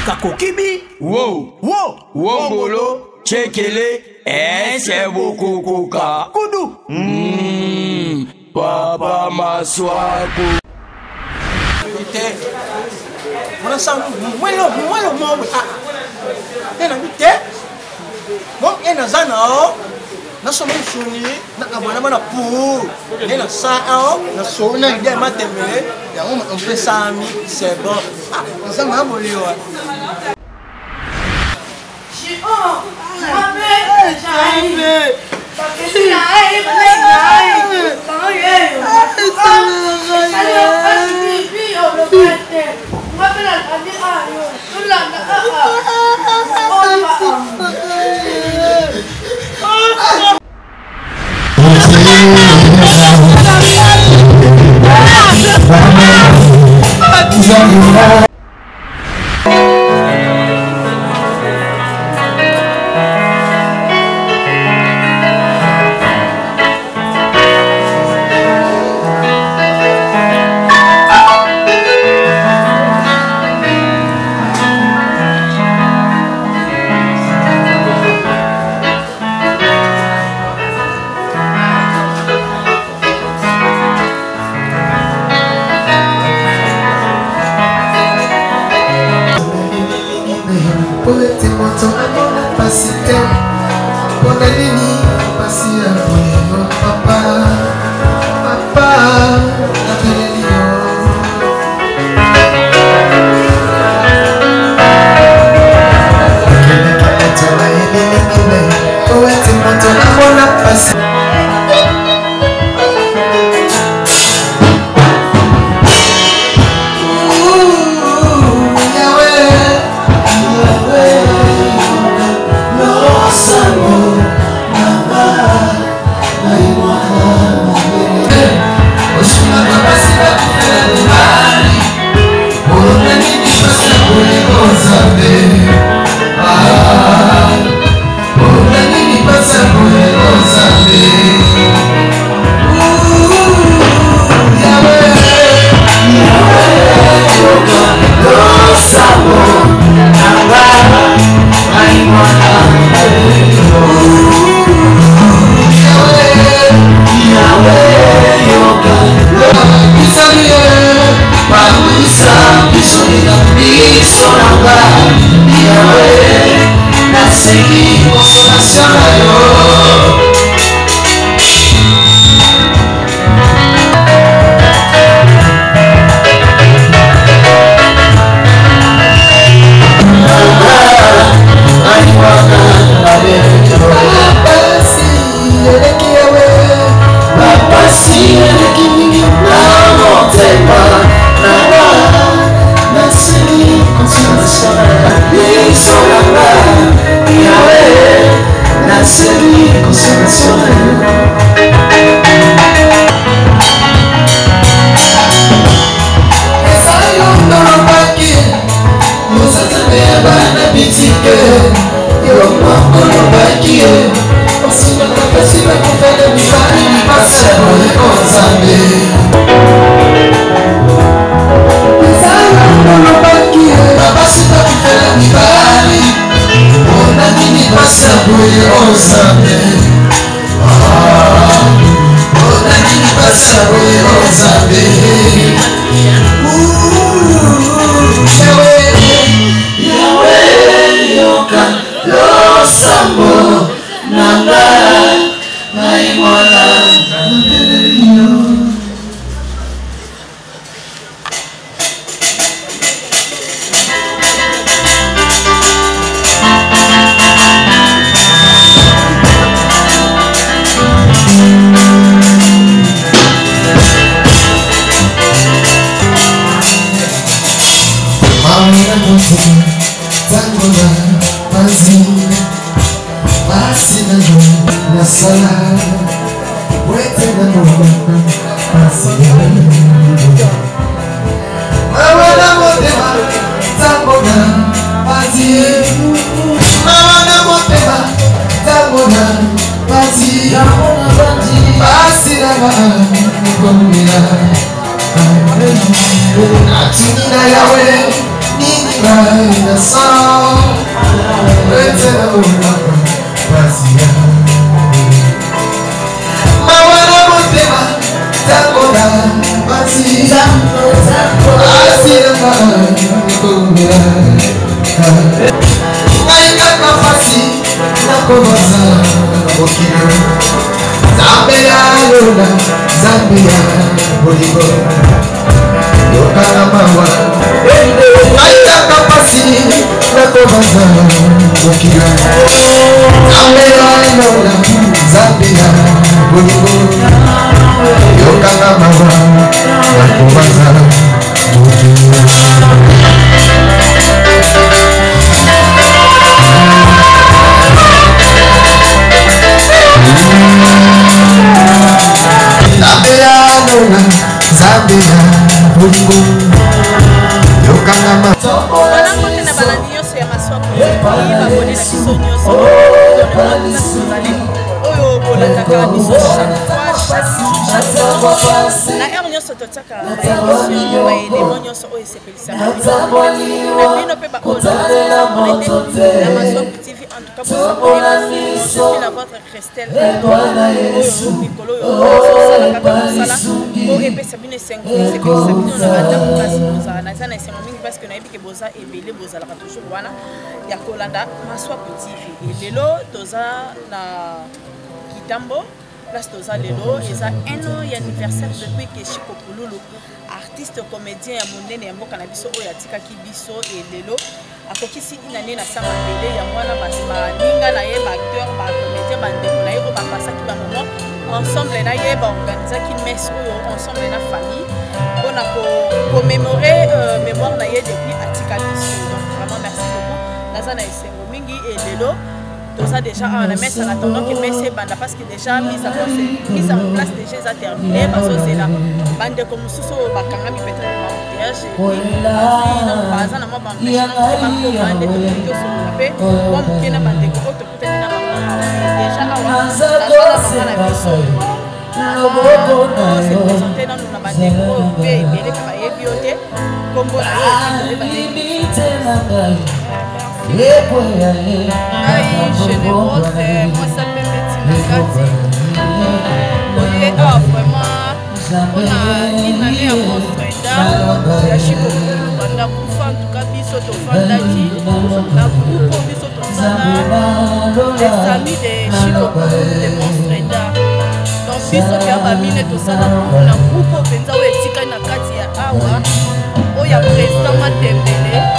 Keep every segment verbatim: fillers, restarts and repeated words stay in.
Kakokibi. Wow. Wow. Wombolo. Chekele. Ese bukukuka. Kudu. Mmm. Papa Maswaku. Mwana sangu. Mwelo. Mwelo mwawe. Nena bite. Mwong ena zana o. Naso mwen suni. Naka mwana mwana pou. Nena sa o. Naso na ide mateme. Ya mwen mpe sami. C'est bon. Ah. Nasa mwana moli yo. Oh, Amen. Amen. Atunina yawe, nini ba the song. Let's go. Mawana motema, takoda, basi. Asira kumira. Maika kafasi, nakomaza, okina. Zambia lona, Zambia, boligo. Yokana mawa. Maika kafasi, nakomaza, okina. Zambia lona, Zambia, boligo. Yokana mawa, nakomaza, okina. Zambia, Zambia, Buligo, Yokanama. Voilà, côté na balandi nyonso ya maswako babone na biso nyonso oyo bolandaka biso chaque fois na ere nyonso totiaka baémission baélément nyonso oyo esepelisaka na bino mpe baolonde na maswako tv en tout cas je suis la votre Christelle oyo mikolo oyo osalaka kaka mosala oyo epesa bino esengo esepelisa bino na bandako kasi bozala naza na esengo mingi parce que nayebi ke boza ebele bozalaka toujours wana ya kolanda maswako tv lelo toza na Kitambo place toza lelo eza un an ya anniversaire depuis que Chico Pululu artiste comédien ya monene ya mboka na biso oyo atikaki biso lelo akokisi inane na sanga mbele ya mwana baninga na ye baacteur bacomédien bandeko na ye oyo bapasaki bamoment ensemble na ye baorganisaki messe oyo ensemble na famille mpona commémorer mémoire na ye depuis atika biso donc vraiment merci beaucoup naza na esengo mingi lelo toza déjà à la messe en attendant que messe banda parce que déjà mise en place mise en place déjà ça terminé parce que c'est là bande comme soso bakangami peut-être na mariage et baza na mwa bande na ko bande to to so pe kwa mkena bande ko to kutani na mama déjà awa na na biso c'est présenté dans na bande ko pe bien ka yebi ote kombo na yo bande Aïe, généreuse, moi ça me met na kati. Oye, ah vraiment, on a une année à Montréal, ya Chico banda kufa en tout cas biso to fandaki, na groupe biso to sana, les amis de Chico de Montréal. Donc biso ya ba mine to sana na groupe penza o etika na kati ya awa, o ya président Matembele.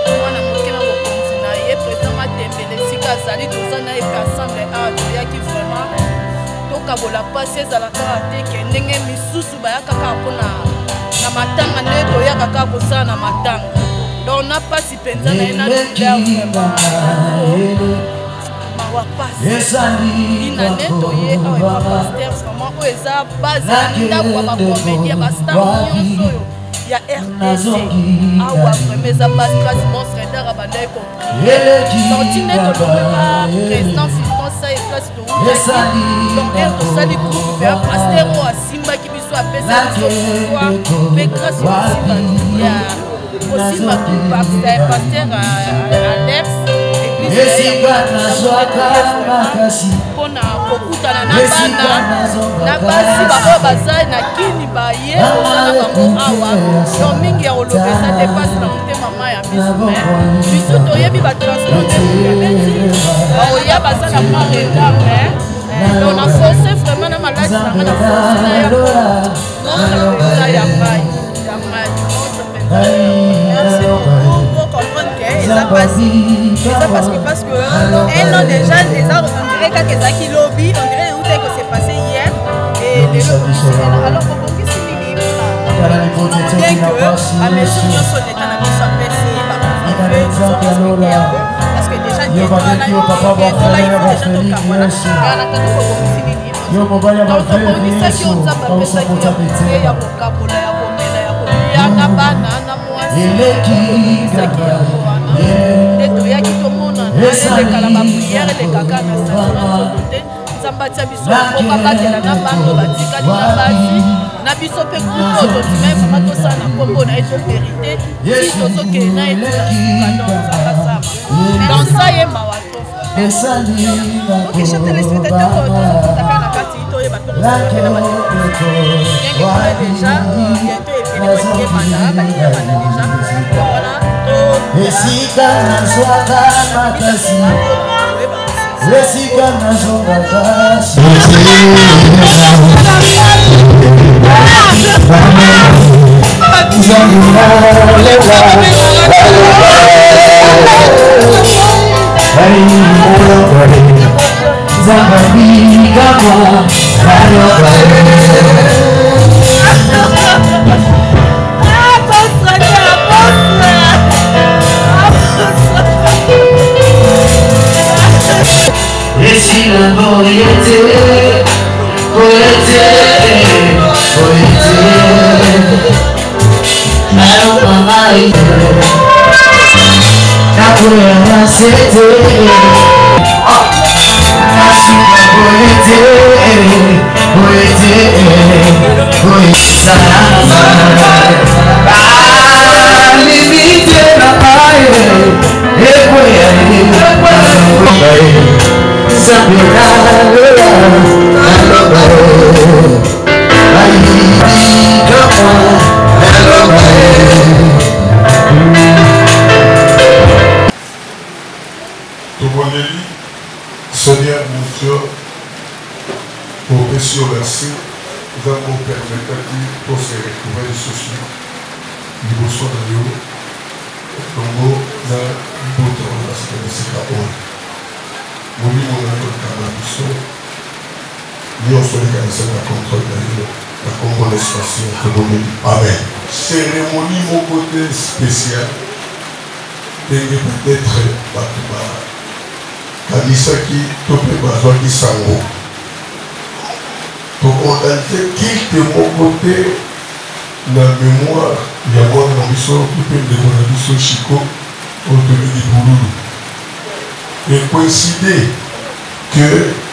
Azali tozana eka ensemble a toyaki vraiment tokabola pasi ezalaka te ke ndenge misusu bayakaka mpona na matanga nde toyakaka kosala na matanga donc na pasi mpenza na ye na douleur vraiment mawa pasi inane toye awa paster vraiment oyo eza base ya ndako ya bacomédie ya bastar nyonso oyo ya R D C awa vraiment eza base classe monstre ndara bandai compris donc tine tolobeba président fiston sa e place toutaki donc r tosali groupe ya paster oyo asimbaki biso apesa biso pouvoir mpe grâce osimba ya osimba paster Alex mpona kokutana na bana na basi baoyo baza na kini baye ozala bango awa donc mingi ya kolobesa depase na motema ma ya biso biso toyebi batransporte ebeti baoya baza na mwa retard donc na force vraiment na maladi nanga na force na ya montre mpenza ya mai ya mai montre mpenza merci beaucoup pour comprendre que eza pasi eza parce que parce que un an déjà déjà on dirait kaka ezalaki lobby on dirait où c'est que c'est passé hier et lelo alors bobongisi nini mpona bien que bameso nyonso leta na biso apesi baconfife tozorespecte yango parce que déjà etola yo etola ifo déjà tokabwana kala tatu bobongisi nini donc tobongisaki o nzambe apesaki ya ya kokabola ya komela ya kolia na bana na mwasi obongisaki yango wana nde toyaki tomona elekala bapriere elekaka na station nzoto te nzambe atia biso moko babatela na bando batikali na basi na biso pe kuto tondima vraiment tosala na kombo na ye topérité si tozokende na ye tolasuka donc zakasama dans ça ye mawa to ok chers téléspectateurs tozokutaka na kati toyeba mpe tozokende baendenge kuna déjà bientôt epene balingi banda balingi banda déjà voilà esika nazwaka makasi esika nazwaka kasi Et si la mort était, poété, poété, alors maman était, la première c'était, la super poété, poété, poété, ça ah, limite la paille, et poété, Seigneur mon Dieu, pour précieux verset, nous allons permettre pour se retrouver les soucis du besoin de Dieu, donc nous allons nous la sécurité de nous vivons dans notre canalisation, nous sommes les contrôle de Dieu, la congrégation que nous vivons. Amen. Cérémonie, mon côté spécial, peut-être Batuma. Kanisaki tope bazwaki sango tokontanite kilte moko te na mémoire ya mwana na biso mpe ndeko na biso Chiko oyo tobengi Bululu ekoincide que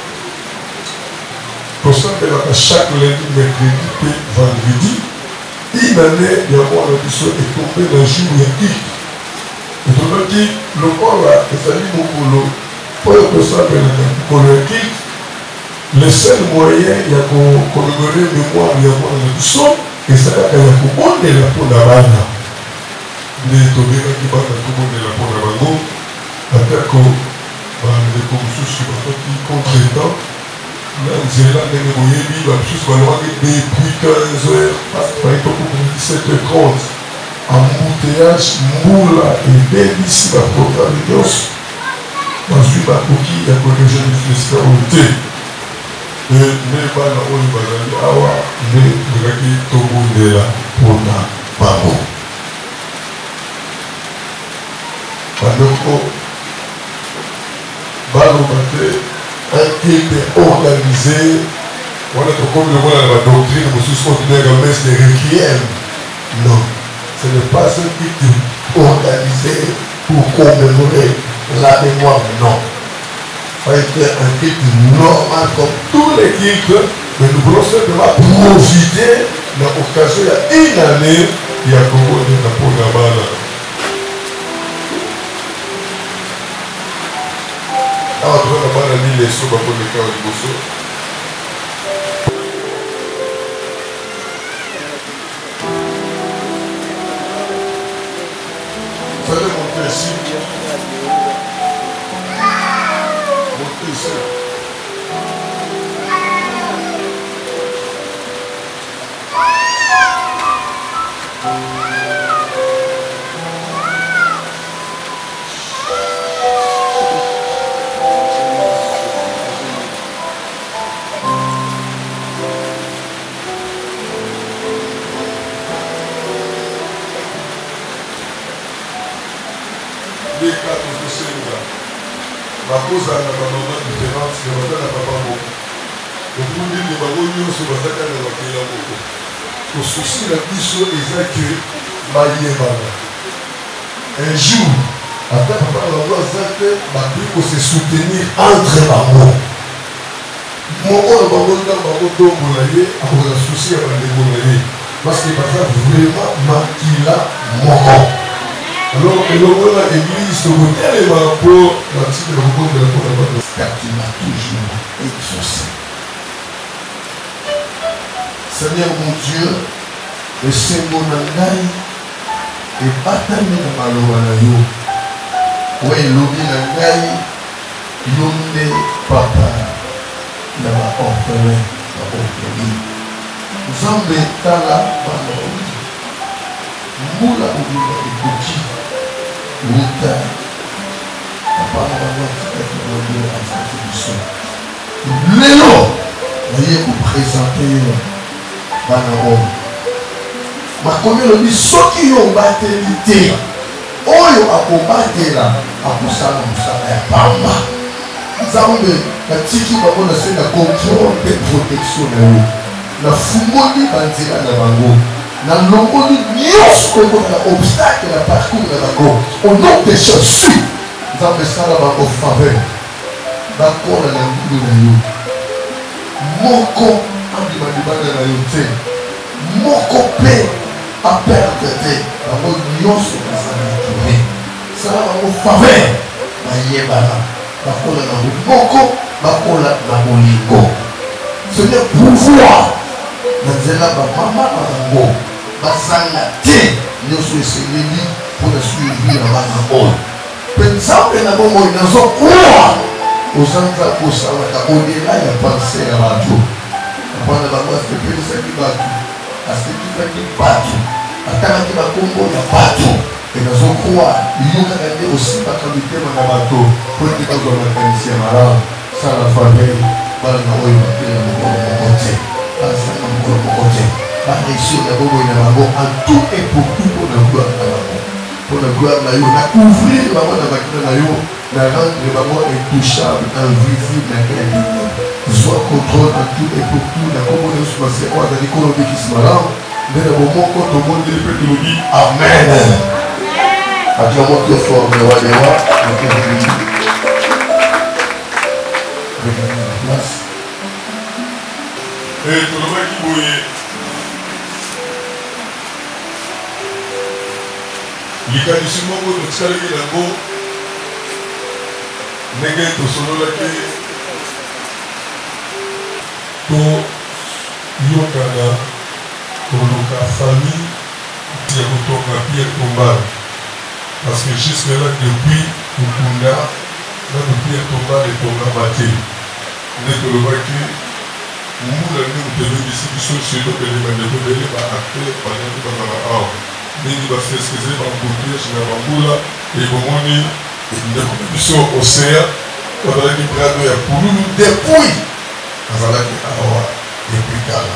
tosambelaka chaque lundi mercredi mpe vendredi une année ya mwana na biso etombe na jour ya kilte etobaki lokola ezali mokolo pour que ça le seul moyen il y a pour commémorer le mémoire il y a pour le son et ça il y a pour on est là pour la bande les tombés qui parlent de tout monde est là pour la bande après que les commissions sur qui contre temps là j'ai là des moyens vivre plus qu'on depuis quinze heures par exemple pour dix-sept heures trente embouteillage moula et belle ici la programme de Dios. Ensuite, la coquille a corrigé les fiscalités. Et les balles au Bazali Awa, les Draki Togo de la Pona Paro. Pendant Balo Baté, un culte organisé, on est comme le monde à la doctrine, on se continue à mettre les requiem. Non, ce n'est pas un culte organisé pour commémorer la mémoire, non. Ça a été un culte normal comme tous les cultes, mais nous voulons simplement profiter de l'occasion. Il y a une année, il y a Congo de la Pogabana. Alors, tu vas avoir la les sous pour le cas du Bosso. Vous allez monter ici. bakozala na bamama différence ya baza na papa moko okundini bango nyonso bazaka na bakela moko kosusi na biso eza ke bayebana un jour ata papa na bango aza te bakoki kose soutenir entre bango mon oyo bangonda bangotombola ye akoza susi ya bandeko na ye parce que baza vraiment makila moko. Alors elongo na église tokotelema mpo batike bakokondela mpona bato qui m'a toujours exaucé. Seigneur mon Dieu, esengo na ngai ebatami na maloba na yo oyo elobi na ngai yo nde papa na baorphelin baorphelin. Nzambe tala bana oyo mbula obima ekoki wuta papa na bango atikaki bango atikaki biso lelo naye kopresente yo bana oyo makomi elobi soki yo obateli te oyo akobatela akosala mosala ya pamba. Nzambe natiki bango na se na contrôle de protection na yo nafungoli banzela na bango nalongoli nyonso ekona na obstacle na parcours na bango au nom de Jésus. Nzambe sala bango faveur bakola na ngulu na yo moko andima libanda na yo te moko mpe aperde te bango nyonso bazalaki sala bango faveur bayebana bakola na moko bakola na bolingo. Seigneur pouvoir na nzela bamama na bango bazanga te nyonso esengeli mpona suivi na bana oyo mpe nzambe na bongo oyo nazokoa ozanza kosalaka odela ya pense ya bato apana bango asepelisaki bato asekisaki bato atalaki bakombo ya bato e nazokoa yo kaka nde osimbaka mitema na bato po ete bazwa makanisi ya malamu sala faveur bana na oyo batela mokolo moko te bazanga mokolo moko te bareusir na boboyi na bango en tout et pour tout mpona gloire na bango mpona gloire na yo na couvrir bango na bakina na yo na rendre bango intouchable invisible na kele zwa contrôle en tout et pour tout na kombo nyonso base oyo azali kolobikisi malamu nde na bomoko tomondeli mpe tolobi amen. Acclamons très fort le roi des rois. Regardez la place. Et tout le monde qui bouille. Likanisi moko totikalaki yango ndenge tosololaki toyokana koluka famille ya kotonga Pierre Tombal. Parce que jusque là, depuis Mukunda, là, depuis un combat de Tonga Maté, nous avons vu que nous avons vu ici, nous sommes chez nous, nous avons vu que nous avons acté, nous avons vu que nous avons vu que nous avons fait ce que nous avons vu, nous avons vu et nous avons vu que nous avons vu l'océan, nous avons vu que nous avons vu depuis, nous avons vu que depuis Kala.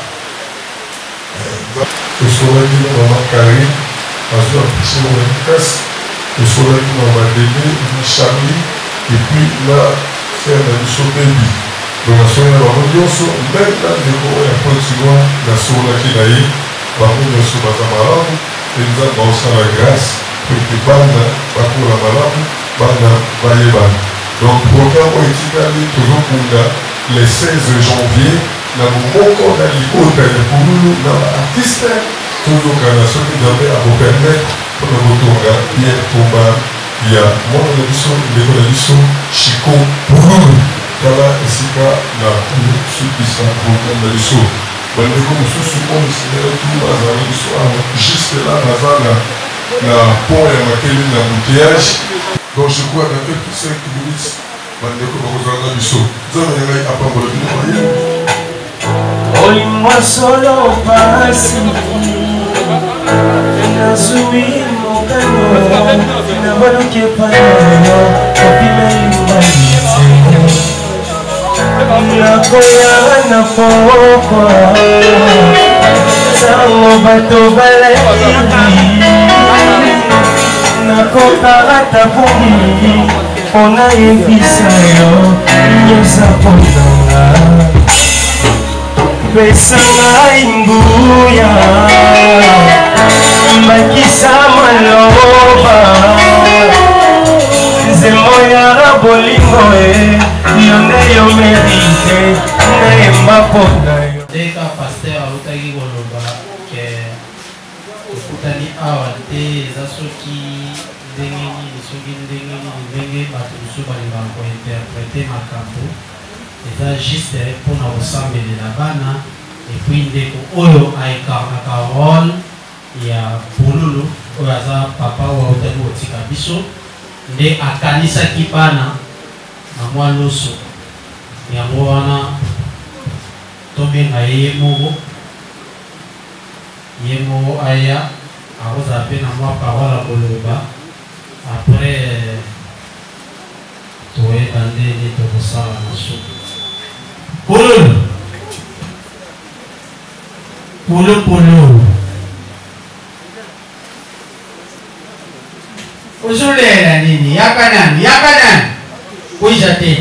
Nous sommes venus dans la Karine, nous avons vu que nous le soleil qui m'a donné, une Charlie, et puis là, c'est un baby. Donc, la soleil va me dire, même là, je vais un peu plus loin, la soleil qui est là, va me dire, sur la malade, et nous avons aussi la grâce, pour que Banda, pas pour la malade, Banda, va y aller. Donc, le programme est établi toujours pour le seize janvier, nous avons beaucoup d'années pour nous, dans l'artiste, toujours quand la soleil d'avait à vous permettre. Pour le Botonga, Pierre Tombal, il y a mon édition, l'école d'édition, Chico, Pouloulou, Kala, Esika, la Sud Islam, programme d'édition. Bon, les comme sous ce monde, c'est tout, Azara, juste là, Azara, la pont et ma kéline, la bouteillage. Donc, je crois dans quelques cinq minutes, bon, les comme Azara, l'édition. Nous avons un à part pour le film. Oli-moi solo, pas si. Nazui mokano na baluke pano kopimeli nakoya na pokwa sango bato baleki nakokarata bongi mpona yebisa yo nyonsa mpondanga pesa ngai nguya makisa maloba nzembo ya bolingo e yo nde yo merite oyemba mpona yo ndeka paster autaki koloba ke tokutani awa te eza soki ndenge nini soki ndenge nini ndenge bato mosusu balingaka kointerprete makambo eza juste mpona kosambelela bana epuis ndeko oyo aekarnaka role ya pololo oyo aza papa oyo autaki kotika biso nde akanisaki bana na mwa loso yango wana tobenga ye moko ye moko aya akozala mpe na mwa parola koloba apres toyeba ndenge tokosala na suku pololo polo pololo ozolela nini yaka nani yaka nani kuiza tete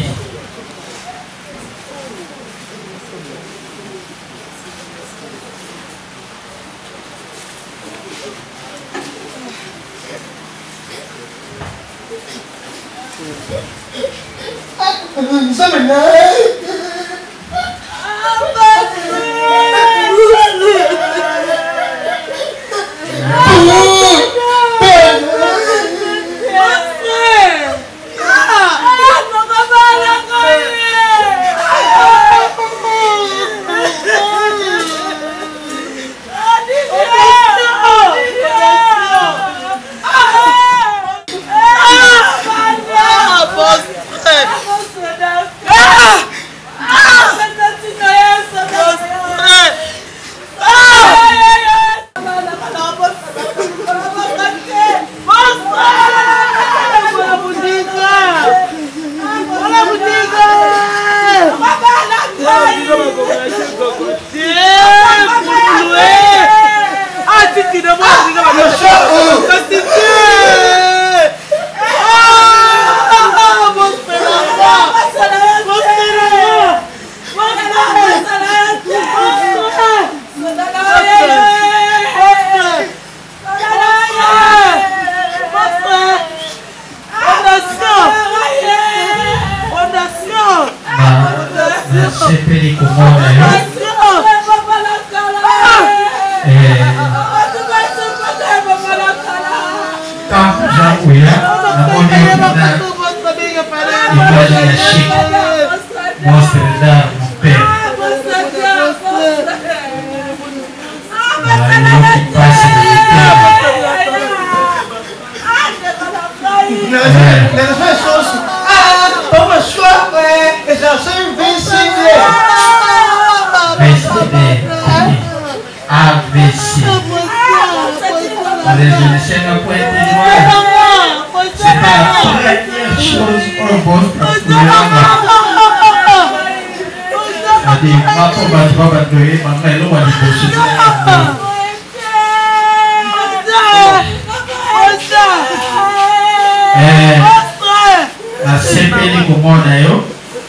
nasepeli komona yo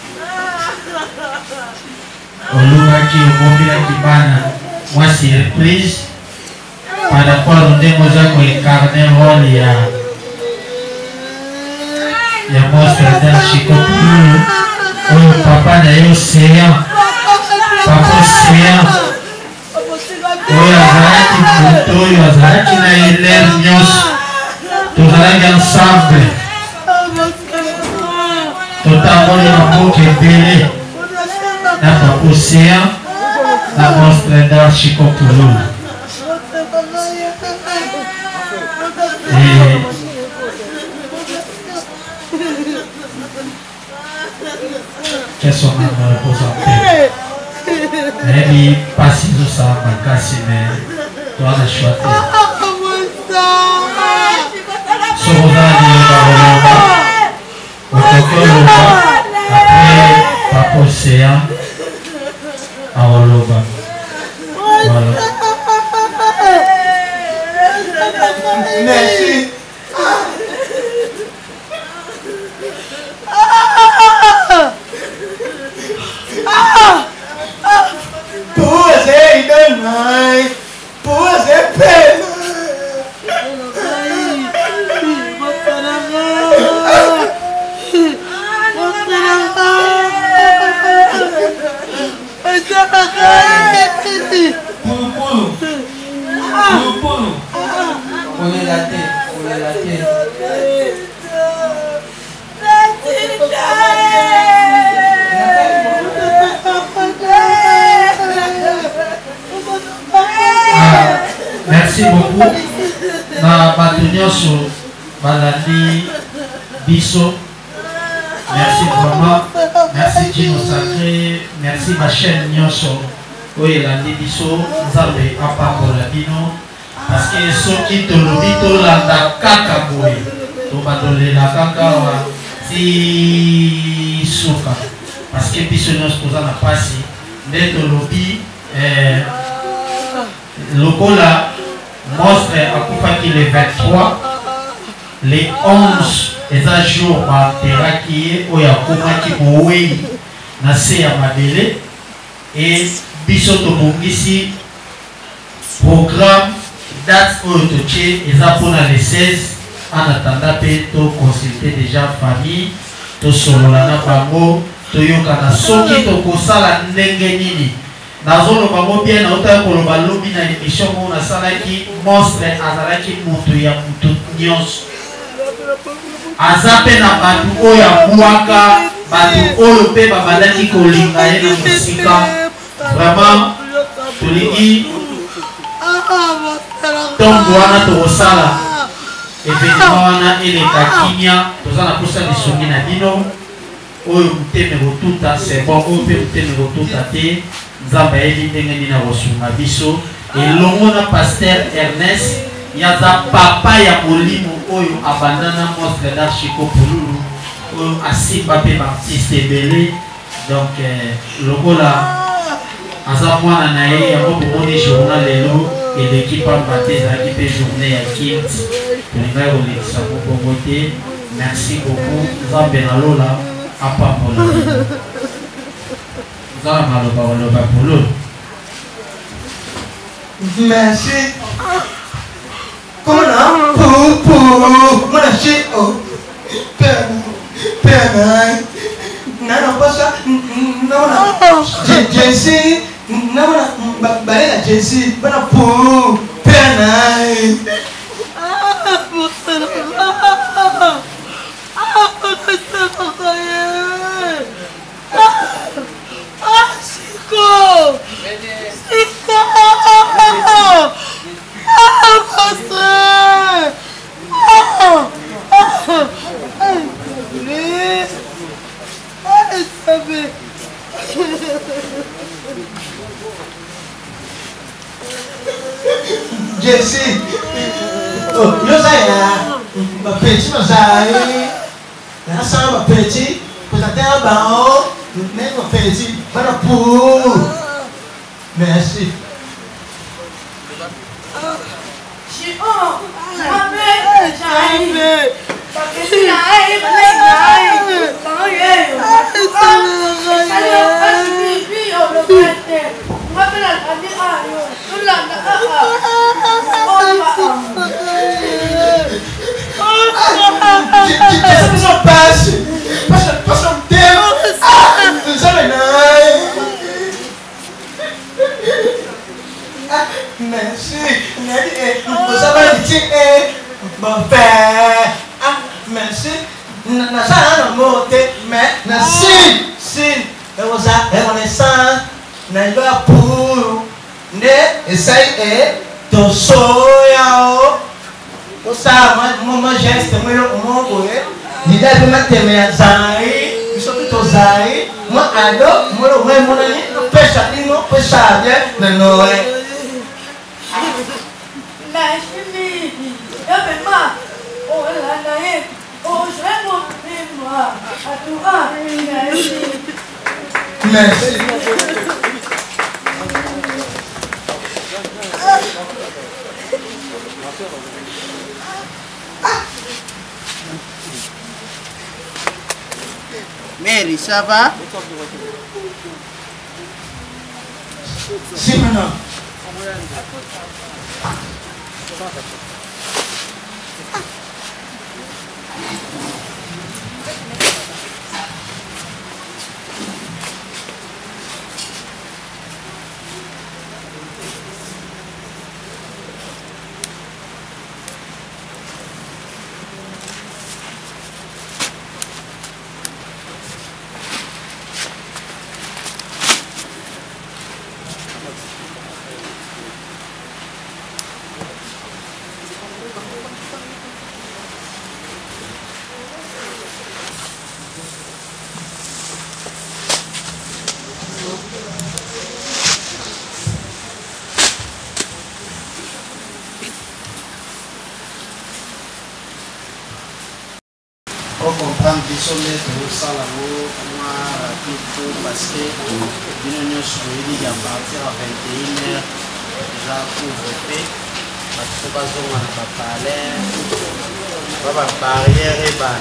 olukaki omobilaki bana mwa surprise par rapport ndenge oza koincarne role ya ya monstre dan chikopulu oyo papa na yo seya papa seya oyo azalaki moto oyo azalaki na elere nyonso tozalaki ensemble totamboli na mboka ebele na papa océan na monstre d'or chikopulu qu'est-ce qu'on a représenté nayebi mpasi ezosala makasi me toana shwate soki ozala liloba koloba okoki oloba apres papa océan aoloba voilà. Merci. Pose de mãe, pose pelo. nyonso balandi biso. Merci vraiment. Merci Gino Sacré. Merci ma chaîne nyonso. Oui, elandi biso nzambe apambola bino. Parce que soki tolobi tolanda kaka boye tobadolela kaka ti suka. Parce que biso nyonso toza na pasi nde tolobi eh, lokola monstre akufaki le vingt-trois, le onze eza jour bateraki ye oyo akomaki mowei na se ya mabele. Et biso tobongisi programme date oyo totie eza mpona le seize. En attendant mpe toconsulte déjà famille tosolola na bango toyokana soki tokosala ndenge nini. Nazoloba ngo bien naotaya koloba lobi na émission mo nasalaki monstre azalaki moto ya moto nyonso. Aza mpe na bato oyo abwaka bato oyo mpe babandaki kolinga ye na mosika. Vraiment tolingi ntongo wana tokosala événement wana eleka kimia toza na posa lisongi na bino oyo motema ekotuta c'est bon oyo mpe motema ekotuta te nzambe ayebi ndenge nini akosunga biso elongo na Pasteur Ernest yaza papa ya molimo oyo abandana monstre d'Archiko Pululu oyo asimba mpe baartiste ebele. Donc lokola aza mwana na ye yango bomoni journal lelo eleki pamba te ezalaki mpe journée ya kilt tolingai kolekisa mobongo te. Merci beaucoup nzambe nalola apambola nzala maloba oloba polo. Merci. Comment pour pour mon acheter oh père père nana pasa nana Jesse nana balela Jesse bana pour père nai ah pour ça ah pour ça ah Chico Chico ah pasteur ah ah please ah sabe Jesse oh yo saya ba petit ma sai na sa ba petit peut-être ba oh mais ma petit para pour merci. Oh, ma belle, j'arrive. Parce que si j'arrive, j'arrive. Comment il est? Allez, on va se dire, puis on le prête. On va faire la famille. Ah, on l'a, ah, Qu'est-ce que ça passe? Passe, passe un thème. Ah, ça va merci. Vous avez dit mon père. Ah, merci. Na sana mote, mais merci. Si, et vous avez reconnaissance. Na iba pour ne essaye et to soya o sa mama geste mo mo boye ni da bi mateme ya zai biso to zai mo ado mo lo mo na ni pesa ni no pesa bien na no e la chimie ya bema o la na e o je mo moi à toi merci merci. Mary, ça va? Si, maintenant. faut comprendre que ce n'est pas ça là parce que nous sommes à partir à vingt et une heures déjà couvre-feu parce que pas on a pas parlé pas barrière et ban.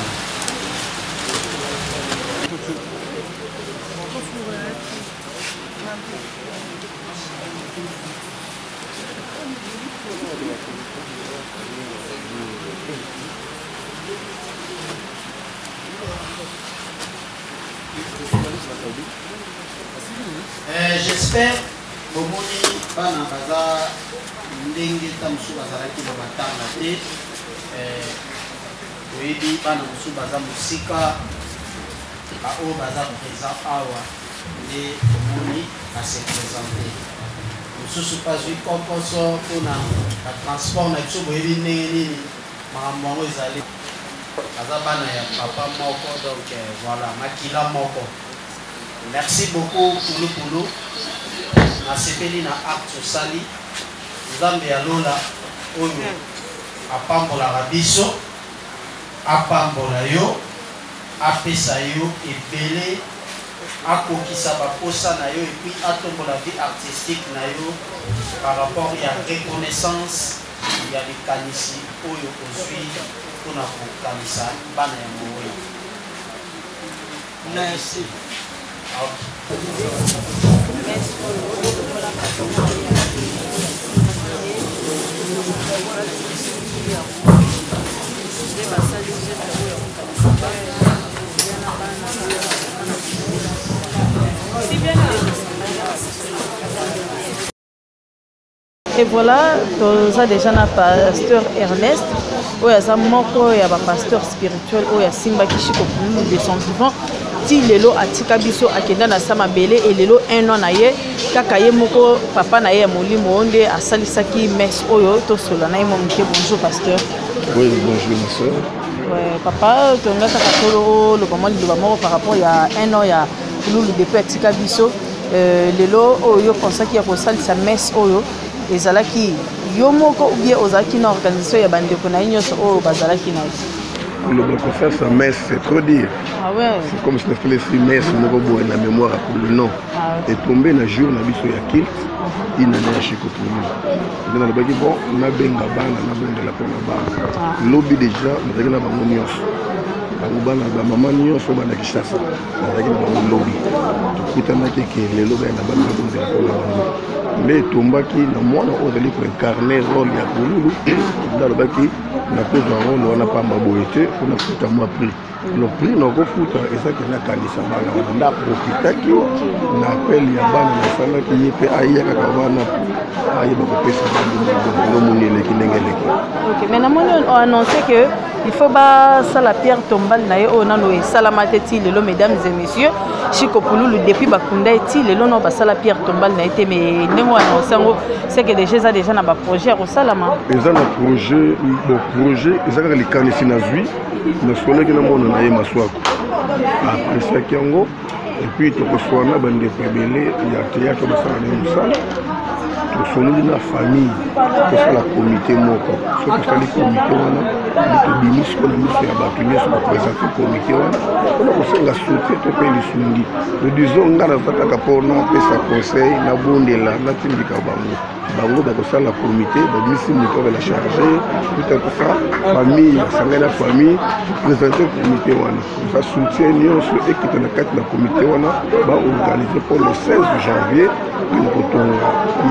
Euh, J'espère que vous avez un bazar ndenge tamusu bazalaki na batanga te oyebi bana mosusu baza mosika baoyo baza présent awa nde omoni base présente mosusu bazwi komposo mpona batransport na biso boyebi ndenge nini makambo yango ezali baza bana ya papa moko donc voilà makila moko. Merci beaucoup Poulou Poulou. Nasepeli na acte sali. Nzambe ya lola oyo apambola rabiso apambola yo apesa yo ebele akokisa baposa na yo et puis atombola vie artistique na yo par rapport ya reconnaissance ya likanisi oyo ozwi mpona kokanisa bana ya moyo. Merci. Et voilà, nous avons déjà un pasteur Ernest, où il y a un pasteur spirituel, où il y a Simba Kishiko de son vivant. Si lelo atika biso akenda na sama belé et lelo un an naye kaka ye moko papa naye ya molimo onde asalisaki messe oyo to sola na mo mke. Bonjour pasteur. Oui, bonjour ma soeur. Ouais, papa tonga kaka tolo le moment de moko par rapport il y a un an il y a lulu depuis atika biso euh lelo oyo pensaki ya ko salisa messe oyo ezalaki yo moko ou bien ozaki na organisation ya bandeko na nyonso oyo bazalaki na le bon faire sa messe, c'est trop dire. Ah ouais. C'est comme si on faisait une messe, on a la mémoire pour le nom. Ah ouais. Et tombé dans le jour, on a vu sur la kilt, il n'a pas chico pour nous. On a dit bon, on a bien la banque, on a bien de la peine la banque. Lobby déjà, on a dit la banque nios. On a dit la maman nios, on a dit la Kinshasa. On a dit la banque lobby. Tout le monde a dit que les lobbies ont la banque de la peine la banque. Mais tombaki na mwana ozali ko incarner rôle ya Poulou dans le baki na cause rôle on a pas maboité on a futa moi prix le prix na ko futa eza ke na kanisa bana na profitaki na appel ya bana na sala ki yepe aya ka bana ayi ba ko pesa ba no munele ki ndengeleki. OK, mais na moni on annoncé que il faut pas ça la pierre tombale na yo na no salamate ti lelo mesdames et messieurs Chico Poulou depuis bakunda ti lelo no ba sala pierre tombale na été mais ndemo annoncé c'est que déjà ça déjà na ba projet au salama eza na projet bon projet eza ka likanisi na zui na sona ki na mona na ye maswako après ça yango et puis to ko sona bande pebele ya théâtre ba sala na musala to sona na famille to sala comité moko so ko sala comité wana to bimis ko na musu ya ba tunya so ko présenter comité wana on ko senga soutien to pe lisungi de disons ngana fataka pona pesa conseil na bondela na tindika bango bango ba ko sala comité ba bisi muto ba la charger tout à ça famille sanga na famille présenter comité wana ça soutien nyo so équipe na quatre na comité wana ba organiser pour le seize janvier une kotonga.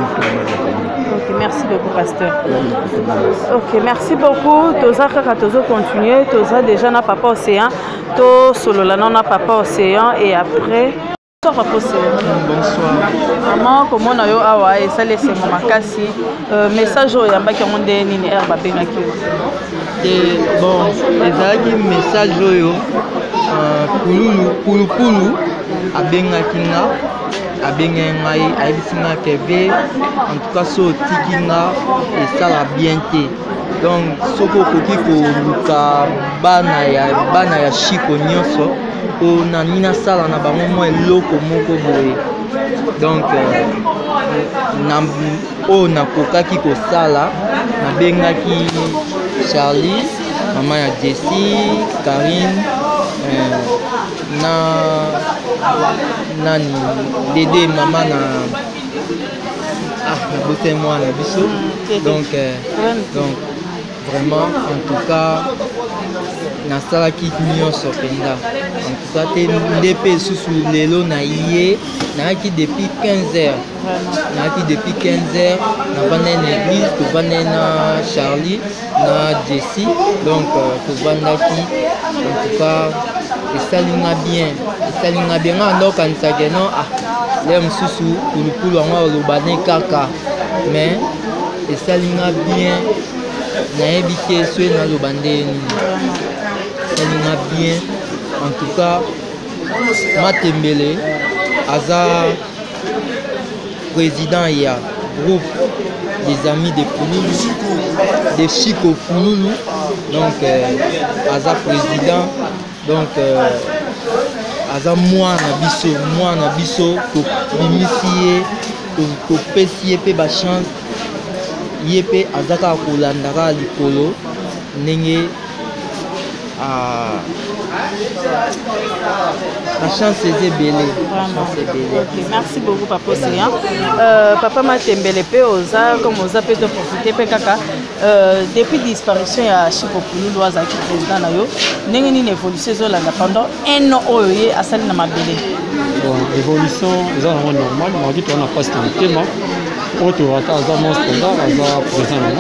OK, merci beaucoup pasteur. OK, merci beaucoup. Toza kaka tozo continuer, toza déjà na papa océan, to solo la na papa océan et après bonsoir papa océan. Bonsoir. Maman comment na yo awa et ça laisse maman kasi message o yamba ki monde nini herba bengaki. Et bon, ezaki message oyo Poulou Poulou Poulou abengaki nga abenge ngai ayebisinga keve en tout cas so tikinga esala bien te donc soko okoki koluka bana ya bana ya Chico nyonso po na nini nasala na bango mwa eloko moko boye donc na oyo nakokaki kosala nabengaki Charlie mama ya Jessie Karine na nani Dédé mama na ah beauté moi na biso donc euh, donc vraiment en tout cas nasalaki nyonso mpenza en tout cas te nde mpe susu lelo na ye nayaki depuis quinze heures nayaki depuis quinze heures navandai na église tovandai na Charlie na Jessie donc tovandaki en tout cas esalinga bien esalinga bien nga ndokanisaki non ah lelo mosusu kulukulu yango oloba ne kaka mais esalinga bien nayebi te soki naloba nde nini esalinga bien en tout cas Matembele aza président ya groupe des amis de Pouloulou de Chico Pouloulou donc euh, aza président donc euh, aza mwana biso mwana biso tobimisi ye topesi ye mpe bachance ye mpe aza kaka kolandaka likolo ndenge la chance est belle. Merci beaucoup papa Océan. Euh, papa Matembele pe oza comme oza peut profiter pe kaka euh, depuis disparition ya Chico Pouloulou azaki président na yo ndenge nini évolution ezolanda pendant un an oyo ye asali na mabele. Bon, évolution eza na normal maki to na passe na tema oto ata aza mon standard aza président na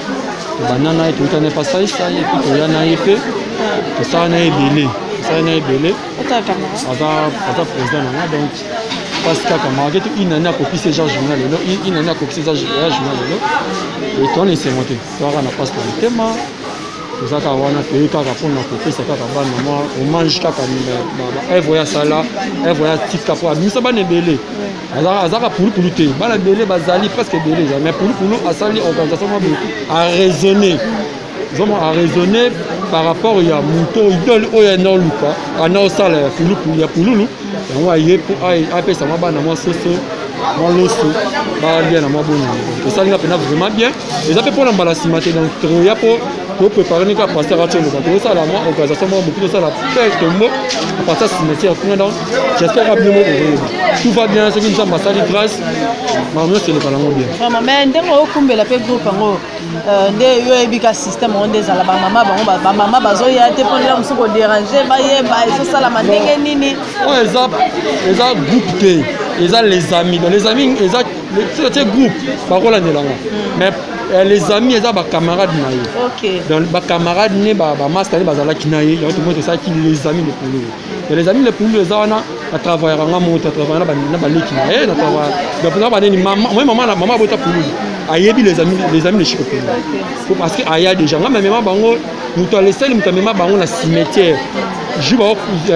banana et tout n'est pas ça ça et puis to yana yepe to ça na ebele ça na ebele aza aza président na donc parce que kama getu inana ko pise genre journal lelo inana ko pise genre journal lelo et to ne se monter to ara na passe na tema to ça ka wana to kaka pona ko pise kaka bana moi on mange kaka ba œuvre ya sala œuvre ya tika pour amisa bana ebele azaka pour pour lutter bala belé bazali presque belé mais pour pour asali organisation a raisonner vraiment a raisonner par rapport il y a muto idole oya na luka ana osala pour pour ya pour lulu on aye pour ay apé ça bana moi soso moi loso ba bien na moi bon et ça linga pena vraiment bien les apé pour la simate donc ya pour pour préparer ni ka passer à tchelo donc ça la moi organisation moi beaucoup ça la perte mot à partir de cimetière donc j'espère bien tout va bien c'est une samba ça dit grâce maman c'est le balango bien vraiment mais ndenge okumbela pe groupe ngo nde yo ebika système on des ala ba mama bango ba mama bazo ya te pour la musuko déranger ba ye ba eso sala mandenge nini ouais ça ça groupe te ça les amis dans les amis ça c'est groupe ba kola ndelanga mais les amis eza ba camarades na ye OK donc ba camarades ne ba ba master ba zala kinaye ya tout monde ça qui les amis de Pouloulou et les amis de Pouloulou eza wana à travailler nga moto à travailler na ba na ba leki na ye na travailler donc na ba ni maman moi maman na maman bota Pouloulou ayebi les amis les amis de Chico Pouloulou parce que aya déjà nga mais maman bango muto laisser muto maman bango na cimetière je vais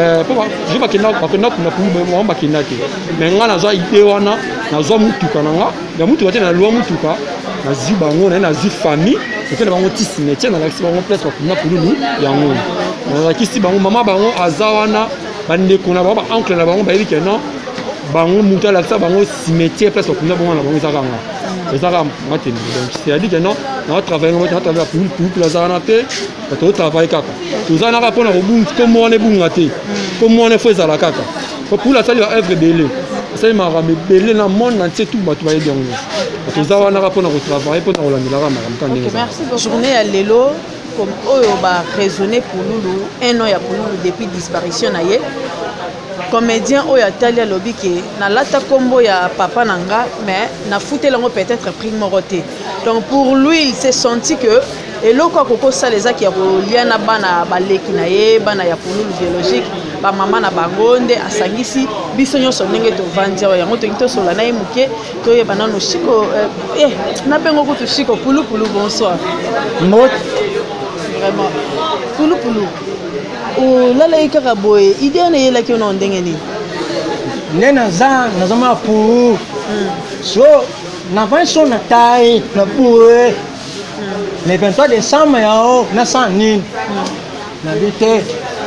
je vais kena ba kena na Pouloulou moi ba kena te mais nga na zo idée wana na zo mutuka na nga ya mutuka te na loi mutuka na zi bango na na zi famille et que bango ti cimetière na la bango place ba kuna Pouloulou yango na kisi bango maman bango azawana bande kuna ba oncle na bango ba yebi kena bango muta la sa bango cimetière place ba kuna bango na bango zakanga c'est ça matin donc c'est à dire que non na travailler on travailler pour pour la zana te to travailler kaka to zana ka pona robungu comme on est bunga te comme on est faut za la kaka pour la salle œuvre belé ça m'a ramé belé na monde entier tout ba to ba bien to za wana ka pona ko travailler pona ko landela ka mara mtande merci beaucoup journée ya lelo comme oyo ba raisonner pour Pouloulou un an ya Pouloulou depuis disparition na ye comédien oyo atali alobi ke na lata kombo ya papa nanga mais na futelango peut-être pris moroté donc pour lui il s'est senti que eloko akoko saleza ki ya kolia na bana baleki na ye bana ya Pouloulou biologique ba mama na bango nde asangisi biso nyonso ndenge tovandi yango toki tosola na ye moke toyeba nano Chico eh na bengo kutu Chico Pouloulou bonsoir mot vraiment Pouloulou o lala ikaka boye idée na yela ki ona ndenge ni nena za na zama pour so na va so na tai na boye le vingt-trois décembre yao na sani na vite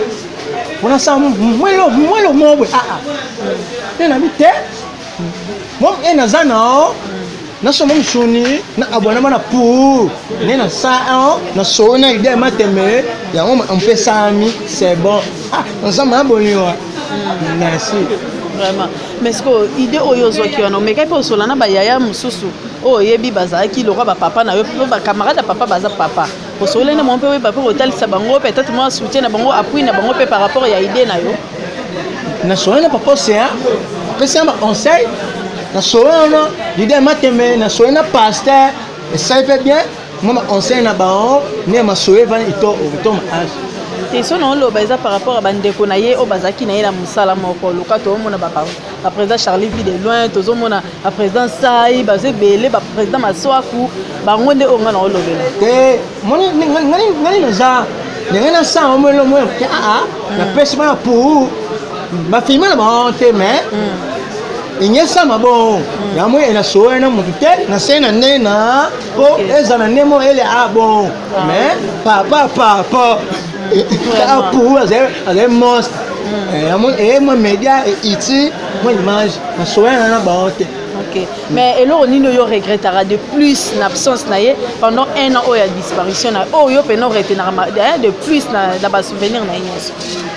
on a ça moi lo moi lo mo ah ah nena vite mo ena za na na somo msuni na abona mana pour ne na sa na so na idée mateme ya on peut sami c'est bon ah on ça m'a boni wa merci vraiment mais ce que idée oyo zo ki wana mais kai po solana ba yaya mususu o yebi bazaki le roi ba papa na yo ba camarade papa baza papa po solana mon pe papa hotel sa bango peut-être moi soutien na bango appui na bango pe par rapport ya idée na yo na solana papa c'est un c'est un conseil na solana l'idée mateme na solana pasteur et ça fait bien moi conseil na ba ne ma soe va ito ito ma te so non lo baza par rapport à bandeko na ye o bazaki na ye la musala moko loka to mona ba ba président Charlie vi de loin to zo mona ba président Sai baze belé ba président Maswaku ba ngonde o ngana o lobela te moni ngani ngani na za ngana sa o mo lo mo a na pesi ma pour ba filma na ba te mais inye sama bon ya mo ena so ena mo te na sena nena o ezana nemo ele a bon mais papa papa ah pour les monstres et moi média ici moi image na soya na baote ok mais et là on y yo regrettera de plus l'absence na ye pendant un an o ya disparition na o yo peno retenir de plus na na ba souvenir na yeso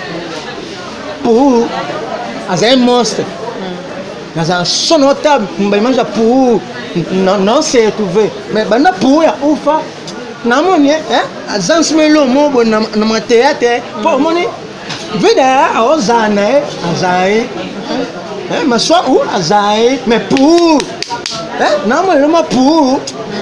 pour as un monstre dans un son notable mba image pour non non c'est trouvé mais bana pour ya ufa namoni eh azans melo mobo na na théâtre pour moni vida ozana azai eh maswa ou azai mais pour eh namoni ma pour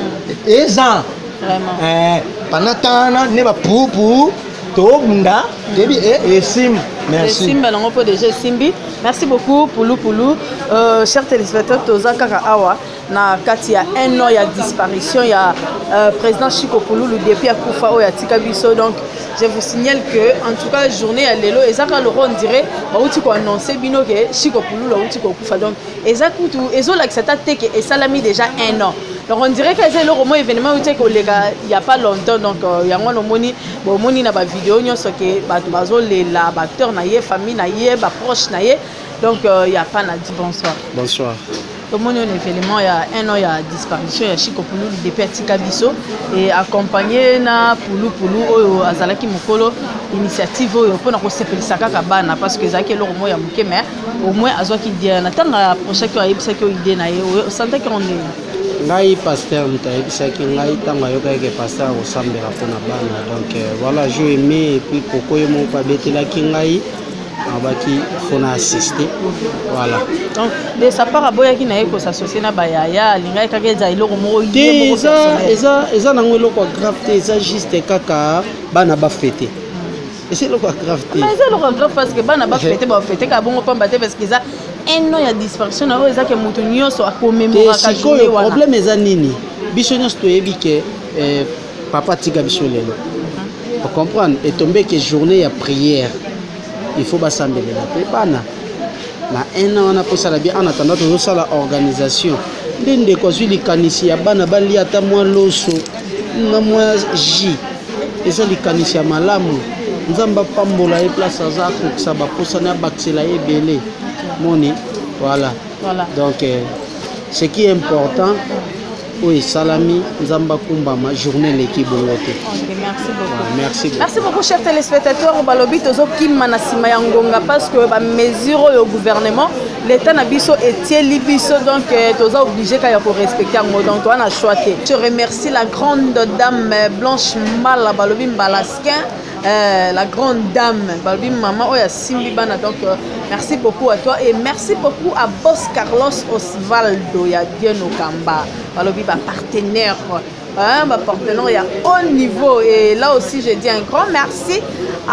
eza vraiment eh panatana ne ba pour pour to bunda debi e esim merci simba nango po déjà simbi merci beaucoup Poulou Poulou euh chers téléspectateurs toza kaka awa na kati ya un an ya disparition ya euh, président Chico Pouloulou depuis à Koufa o ya tika biso donc je vous signale que en tout cas journée ya lelo ezaka le on dirait ba uti ko annoncer bino que Chico Pouloulou uti ko Koufa donc ezakutu ezola que cette teke et salami déjà un an donc on dirait que c'est le romo événement uti ko lega il y a pas longtemps donc ya ngolo moni bo moni na ba vidéo nyonso ke ba bazo le la ba acteur na ye famille na ye ba proche na ye donc il euh, y a pas na dit bonsoir bonsoir. Comme on a un événement, il y a un an, il y a disparition, il y a Chico Pouloulou depuis Tika Biso et accompagné na Poulou Poulou, Azalaki Mokolo, initiative pour nous seppeler ça kabana parce que Zaki le romo ya muke mais au moins azo ki dia na tanga prochain qui a yebisa ki idée na ye o santa ki on est ngai pasteur mutayebisa ki ngai tanga yoka ke pasteur au sambela pona bana donc euh, voilà je aimé et puis koko yo mo pa betela ki ngai abaki fona assister voilà donc de sa part aboya ki na eko s'associer na bayaya linga kaka za iloko mo yé eza eza eza nango eloko grave eza juste kaka bana ba fêter et c'est eloko grave mais c'est eloko grave parce que bana ba fêter ba fêter ka bongo pamba te parce que ça un an ya disparition na eza ke mutu nyonso a commémorer ka journée wana problème eza nini biso nyonso toyebi ke papa tika biso lelo pour comprendre et tomber que journée ya prière il faut bassembler la pépana na un an on a posé la bien en attendant toujours ça la organisation ndende ko zuli kanisi ya bana bali ata mwa loso na mwa ji eza likanisi ya malamu nzamba pambola e place za ko sa ba posana baxela e belé moni voilà voilà donc euh, ce qui est important oui, salami, Nzamba Kumbama, journée l'équipe bongote. Ok, merci beaucoup. Ouais, merci beaucoup. Merci beaucoup, chers téléspectateurs. Balobi tozo kimana sima yangonga parce que ba mesure au gouvernement, l'état na biso etie libiso donc toza obligé kaya pour respecter ngo donc on a choisi. Je remercie la grande dame Blanche Mala Balobi Mbalaskin. Euh, la grande dame Balobi maman oya simbi bana donc euh, merci beaucoup à toi et merci beaucoup à Boss Carlos Osvaldo ya Dieu Nokamba Balobi ba partenaire hein ba partenaire il y a haut niveau et là aussi je dis un grand merci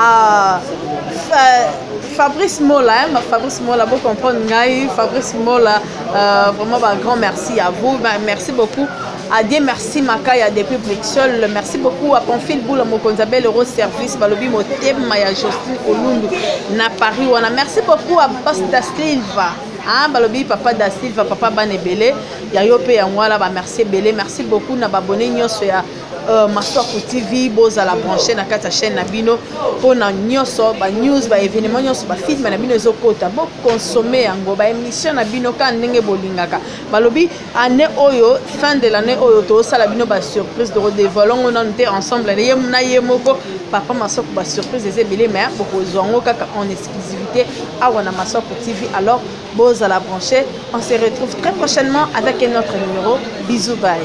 à euh, Fabrice Mola hein, Fabrice Mola vous comprendre ngai Fabrice Mola euh, vraiment un grand merci à vous bah, merci beaucoup à Dieu merci Makaya depuis Brixol merci beaucoup à Pamphile Boula Mokonzabel Euro Service Balobi Motem Maya Justine Olundu na Paris wana merci beaucoup à Pasta Silva hein Balobi papa da Silva papa Banebele ya yo pe ya ngwala ba merci belé merci beaucoup na babone nyoso ya euh, Maswako T V boza la brancher na kata chaîne na bino pour na nyoso ba news ba événement nyoso ba film na bino ezokota bo consommer yango ba émission na bino ka ndenge bolingaka balobi année oyo fin de l'année oyo to sala bino ba surprise de redévoilons on était ensemble na yem na yemoko papa Maswako ba surprise ezebele mais boko zongo kaka en exclusivité awa na Maswako T V. Alors boza la brancher, on se retrouve très prochainement avec un autre numéro. Bisous, bye.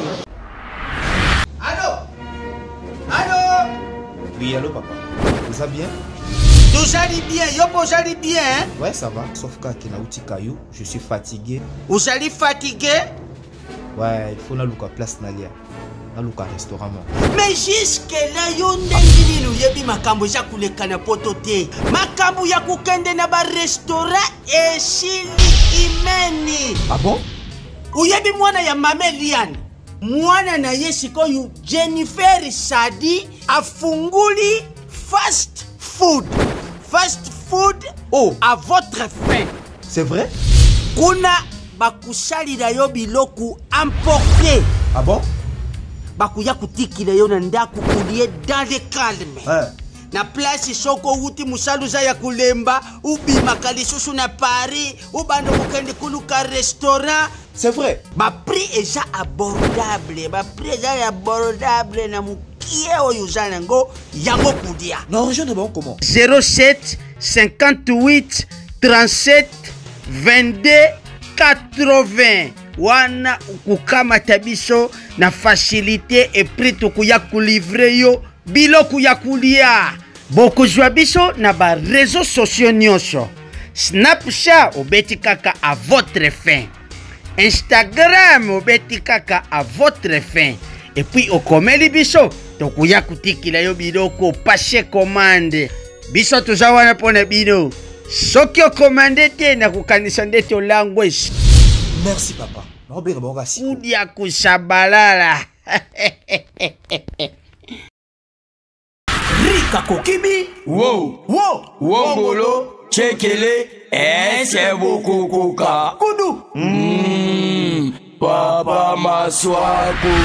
Allô? Allô? Oui, allô, papa. Vous allez bien? Vous allez bien, yo, vous allez bien, hein? Ouais, ça va. Sauf qu'à Kenauti Kayou, je suis fatigué. Vous allez fatigué? Ouais, il faut na luka place nalia. Na luka restaurant. Mais jusque là, yo ndengili no yebi makambo ya kuleka na potote. Makambo ya kukende na ba restaurant et chili imeni. Ah bon? Uyebi mwana ya mame Liane. Mwana na yesiko yu Jennifer Sadi afunguli fast food. Fast food oh. à votre faim. C'est vrai? Kuna bakusalira yo biloku emporté. Ah bon? Bakuya kutikila yo na ndaku kulie dans le calme. Ouais. Na place soko uti musaluza ya kulemba ubi makalisusu na Paris ubando kukende kuluka restaurant. C'est vrai. Ma prix est déjà abordable. Ma prix est déjà abordable na mukie oyo zanango yango kudia. Non, rejoins de bon comment? zéro sept cinquante-huit trente-sept vingt-deux quatre-vingts. Wana ukukama tabiso na facilité et prix tukuya kulivre yo biloko ya kulia. Boko jwa biso na ba réseaux sociaux nyonso. Snapchat obeti kaka à votre fin. Instagram obeti kaka à votre fin. Et puis okomeli biso tokuya kutikila yo biloko passer commande. Biso tuzawana pona bino. Soki okomande te na kukanisa ndeto language. Merci papa. Robert Borassi. Udia kusabalala. Rika Kokibi. Wow. Wow. Wombolo. Chekele. Ese bukukuka. Kudu. Mmm. Papa Maswako.